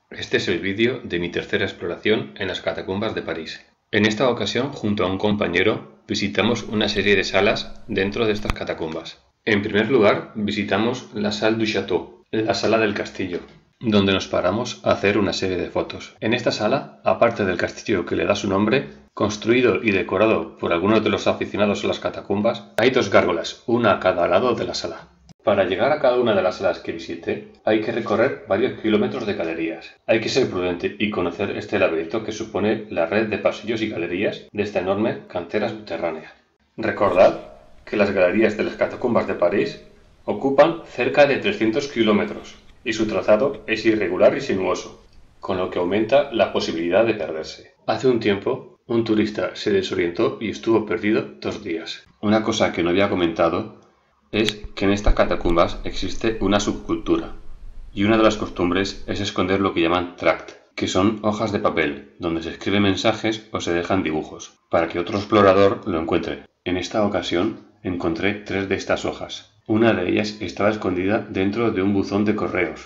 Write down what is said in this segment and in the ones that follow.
Este es el vídeo de mi tercera exploración en las catacumbas de París. En esta ocasión, junto a un compañero, visitamos una serie de salas dentro de estas catacumbas. En primer lugar, visitamos la Salle du Château, la sala del castillo, donde nos paramos a hacer una serie de fotos. En esta sala, aparte del castillo que le da su nombre, construido y decorado por algunos de los aficionados a las catacumbas, hay dos gárgolas, una a cada lado de la sala. Para llegar a cada una de las salas que visité, hay que recorrer varios kilómetros de galerías. Hay que ser prudente y conocer este laberinto que supone la red de pasillos y galerías de esta enorme cantera subterránea. Recordad que las galerías de las catacumbas de París ocupan cerca de 300 kilómetros y su trazado es irregular y sinuoso, con lo que aumenta la posibilidad de perderse. Hace un tiempo, un turista se desorientó y estuvo perdido 2 días. Una cosa que no había comentado es que en estas catacumbas existe una subcultura, y una de las costumbres es esconder lo que llaman tract, que son hojas de papel, donde se escriben mensajes o se dejan dibujos, para que otro explorador lo encuentre. En esta ocasión encontré 3 de estas hojas. Una de ellas estaba escondida dentro de un buzón de correos.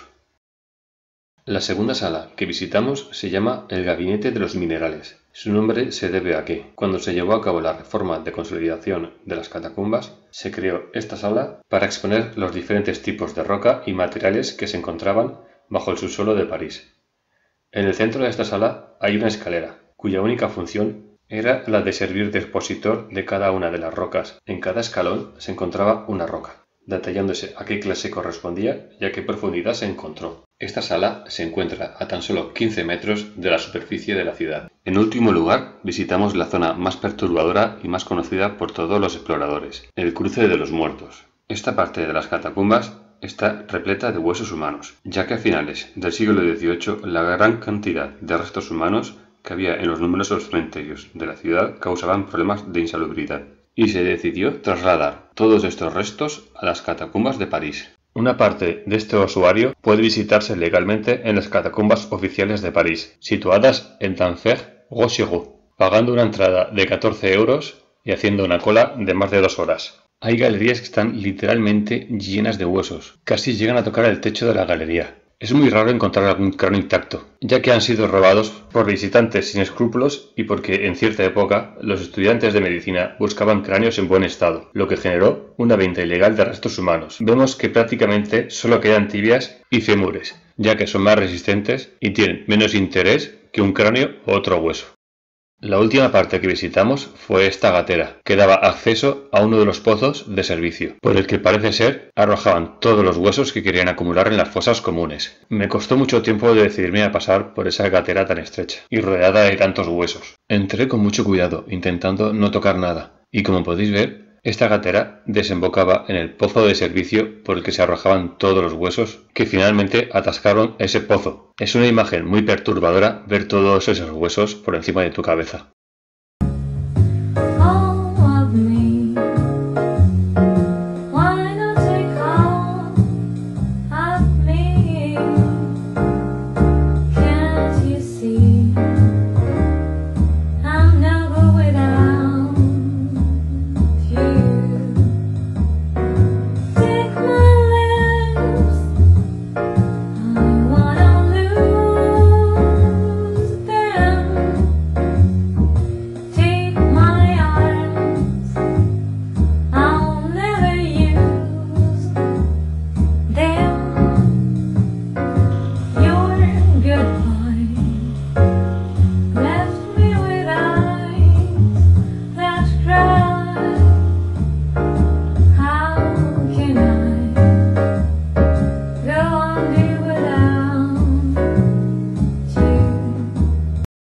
La segunda sala que visitamos se llama el Gabinete de los Minerales. Su nombre se debe a que, cuando se llevó a cabo la reforma de consolidación de las catacumbas, se creó esta sala para exponer los diferentes tipos de roca y materiales que se encontraban bajo el subsuelo de París. En el centro de esta sala hay una escalera, cuya única función era la de servir de expositor de cada una de las rocas. En cada escalón se encontraba una roca, detallándose a qué clase correspondía y a qué profundidad se encontró. Esta sala se encuentra a tan solo 15 metros de la superficie de la ciudad. En último lugar, visitamos la zona más perturbadora y más conocida por todos los exploradores, el cruce de los muertos. Esta parte de las catacumbas está repleta de huesos humanos, ya que a finales del siglo XVIII la gran cantidad de restos humanos que había en los numerosos cementerios de la ciudad causaban problemas de insalubridad, y se decidió trasladar todos estos restos a las catacumbas de París. Una parte de este ossuario puede visitarse legalmente en las catacumbas oficiales de París, situadas en Denfert-Rochereau, pagando una entrada de 14 euros y haciendo una cola de más de 2 horas. Hay galerías que están literalmente llenas de huesos, casi llegan a tocar el techo de la galería. Es muy raro encontrar algún cráneo intacto, ya que han sido robados por visitantes sin escrúpulos y porque en cierta época los estudiantes de medicina buscaban cráneos en buen estado, lo que generó una venta ilegal de restos humanos. Vemos que prácticamente solo quedan tibias y fémures, ya que son más resistentes y tienen menos interés que un cráneo u otro hueso. La última parte que visitamos fue esta gatera, que daba acceso a uno de los pozos de servicio, por el que parece ser arrojaban todos los huesos que querían acumular en las fosas comunes. Me costó mucho tiempo de decidirme a pasar por esa gatera tan estrecha y rodeada de tantos huesos. Entré con mucho cuidado, intentando no tocar nada, y como podéis ver, esta gatera desembocaba en el pozo de servicio por el que se arrojaban todos los huesos que finalmente atascaron ese pozo. Es una imagen muy perturbadora ver todos esos huesos por encima de tu cabeza.